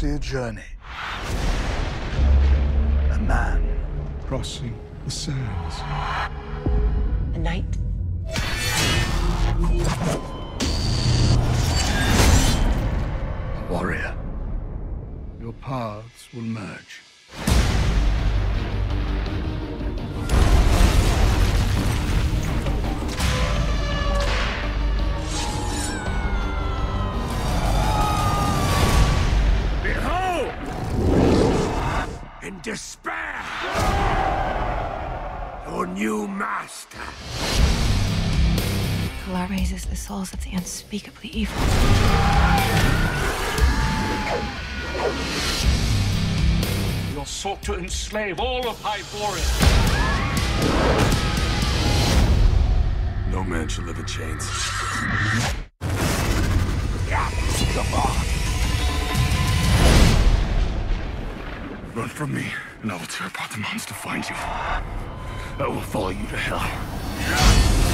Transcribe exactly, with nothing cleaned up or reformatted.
see a journey. A man crossing the sands. A knight. A warrior. Your paths will merge. Behold! In despair! Your new master! Kalar raises the souls of the unspeakably evil. You're sought to enslave all of Hyboria. No man should live in chains. Run from me, and I will tear apart the mountains to find you. I will follow you to hell.